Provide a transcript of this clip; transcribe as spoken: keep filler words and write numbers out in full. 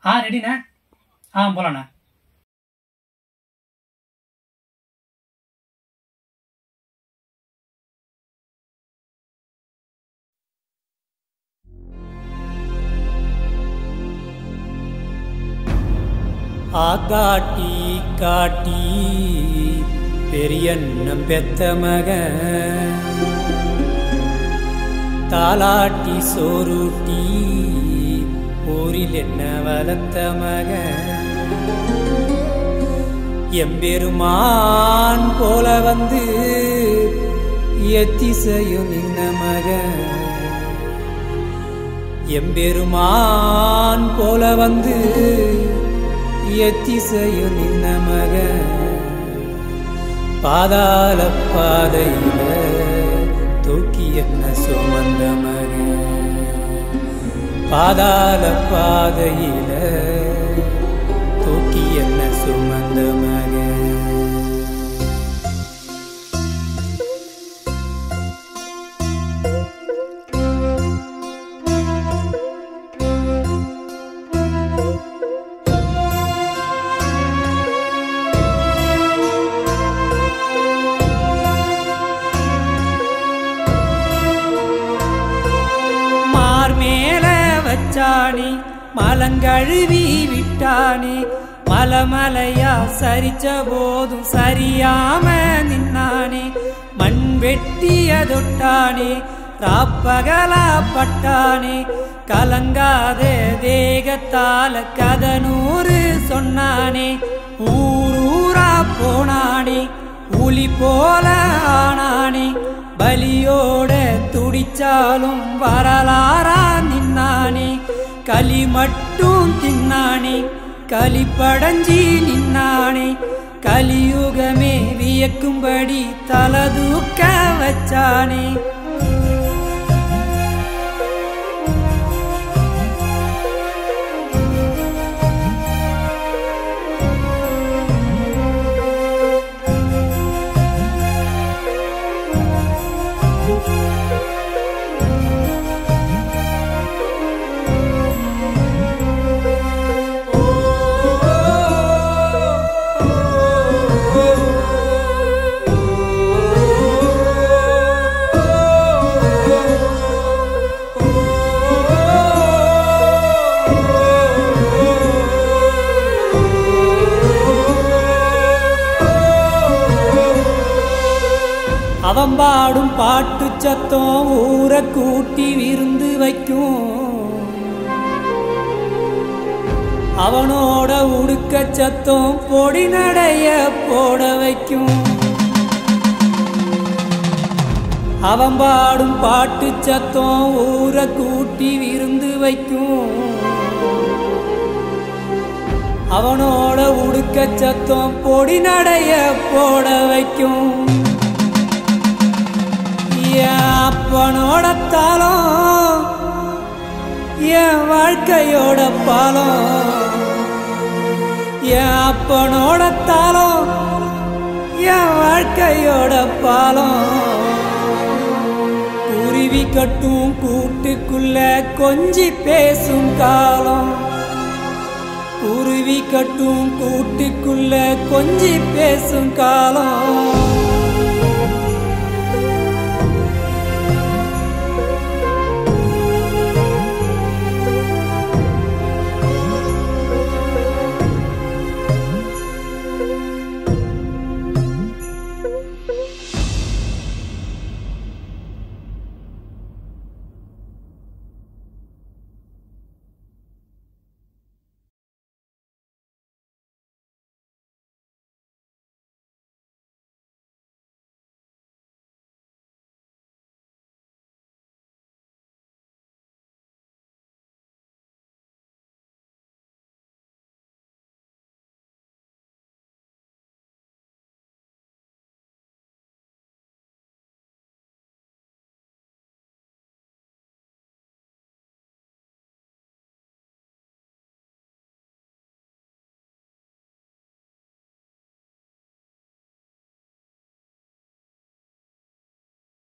ஆ ரெடிண்ணே. ஆ போலாண்ணே. ஆகாட்டி காட்டி பெரியண்ணம் பெத்த மகன் தாலாட்டி சோறுட்டி ஊரில் என்ன வளர்த்த மகன் எம்பெருமான் போல வந்து எத்திசையும் நின்ன மகன் எம்பெருமான் போல வந்து எத்திசையும் நின்ன மகன் பாதாள பாதையில தூக்கி என்ன சுமந்த மகன் பாதாள பாதையில தூக்கி என்ன சுமந்த மகன் மலங்கழுவி விட்டானே மலமலையா சரிச்ச போதும் சரியாம நின்னானே மண் வெட்டிய தொட்டானே ராப்பகலா பட்டானே கலங்காத தேகத்தால கதனூறு சொன்னானே ஊரூரா போனானே புலி போல ஆனானே பலியோட துடிச்சாலும் வரலாறா நின்னானே களி மட்டும் தின்னானே களி படஞ்சி நின்னானே கலியுகமே வியக்கும்படி தலதூக்க வச்சானே அவன் பாடும் பாட்டு சத்தம் ஊரை கூட்டி விருந்து வைக்கும் அவனோட உடுக்க சத்தம் பொடி நடைய போட வைக்கும் அவன் பாடும் பாட்டு சத்தம் ஊரை கூட்டி விருந்து வைக்கும் அவனோட உடுக்க சத்தம் பொடி நடைய போட வைக்கும் அப்பனோட தாளம் என் வாழ்க்கையோட பாலம் என் அப்பனோட தாளம் என் வாழ்க்கையோட பாலம் குருவி கட்டும் கூட்டுக்குள்ள கொஞ்சி பேசும் காலம் குருவி கட்டும் கூட்டுக்குள்ள கொஞ்சி பேசும் காலம்